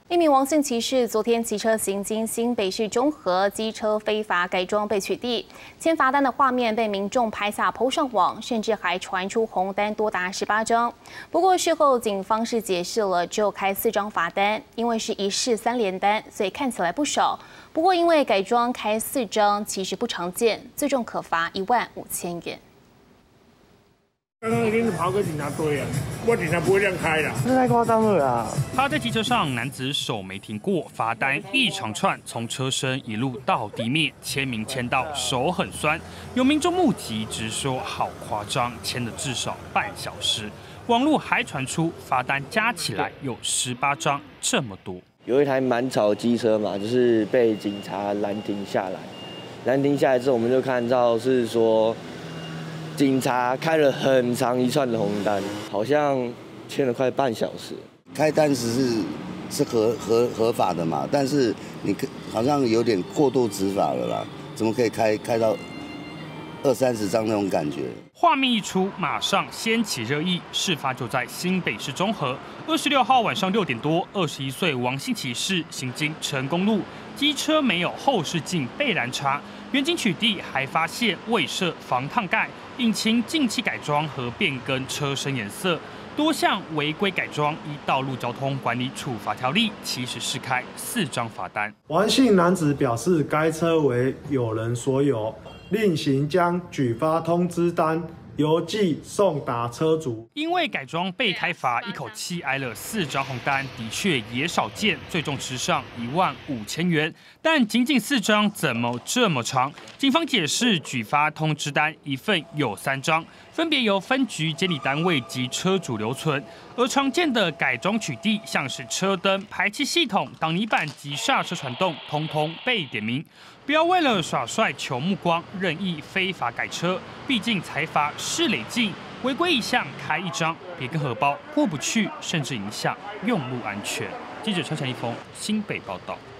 一名王姓骑士昨天骑车行经新北市中和，机车非法改装被取缔，签罚单的画面被民众拍下PO上网，甚至还传出红单多达18张。不过事后警方是解释了，只有开4张罚单，因为是1式3连单，所以看起来不少。不过因为改装开4张其实不常见，最重可罚15000元。 刚刚一定是跑给警察追啊！我警察不会这样开的， 这太夸张了啦！ 趴在机车上，男子手没停过，罚单一长串从车身一路到地面，签名签到手很酸。有民众目击直说好夸张，签了至少半小时。网络还传出罚单加起来有18张，这么多。 有一台蛮吵的机车嘛，就是被警察拦停下来。拦停下来之后，我们就看到是说。 警察开了很长一串的红单，好像签了快半小时。 开单时是合法的嘛，但是你好像有点过度执法了啦，怎么可以开到20-30张那种感觉？ 画面一出，马上掀起热议。事发就在新北市中和，26号晚上6点多，21岁王姓骑士行经成功路，机车没有后视镜被拦查，远景取缔，还发现未设防烫盖。 引擎进气改装和变更车身颜色，多项违规改装，依道路交通管理处罚条例，其实是开4张罚单。 王姓男子表示，该车为有人所有，另行将举发通知单邮寄送达车主。 因为改装被开罚，一口气挨了4张红单，的确也少见，最重吃上15000元。但仅仅4张，怎么这么长？警方解释，举发通知单一份有3张，分别由分局监理单位及车主留存。而常见的改装取缔，像是车灯、排气系统、挡泥板及刹车传动，通通被点名。不要为了耍帅求目光，任意非法改车，毕竟财罚是累进，违规一项开1张，别跟荷包过不去，甚至影响用路安全。记者陈一峰新北报道。